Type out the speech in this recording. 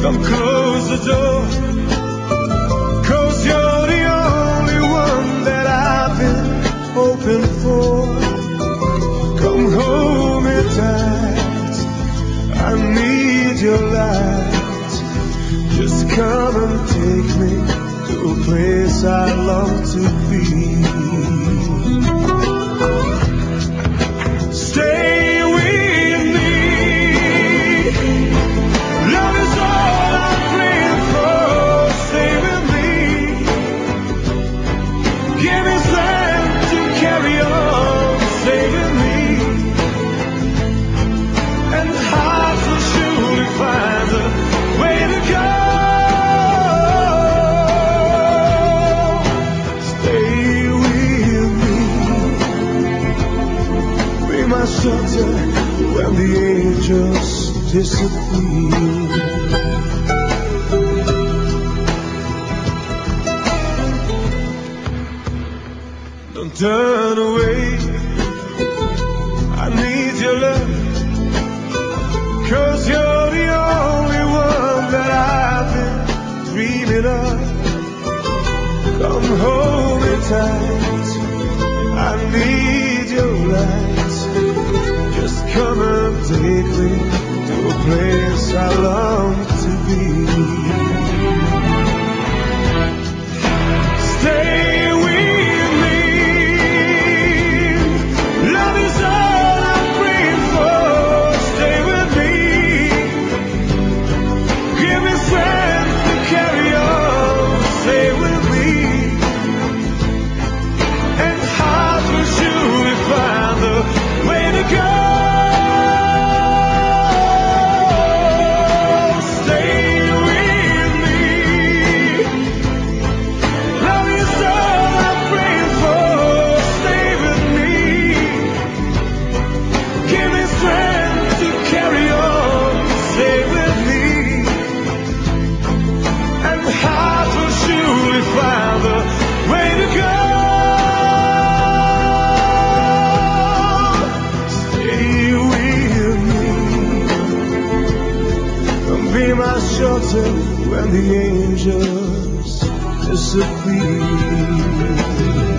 Don't close the door, 'cause you're the only one that I've been hoping for. Come hold me tight, I need your light. Just come and take me to a place I long to be. Stay with me, love is all I'm praying for. Stay with me, give me strength to carry on. Stay with me, and hearts will surely find a way to go. Stay with me, be my shelter when the angels disappear. Don't turn away, I need your love, 'cause you're the only one that I've been dreaming of. Come hold me tight, I need your light. Just come and take me to a place I long to be. Stay with me, love is all I'm praying for. Stay with me, give me strength to carry on. Stay with me, and hearts will surely find the way to go. Stay with me, love is all I'm praying for. Stay with me, give me strength to carry on. Stay with me, and hearts will surely find the way to go. Stay with me, and be my shelter when the angels disappear.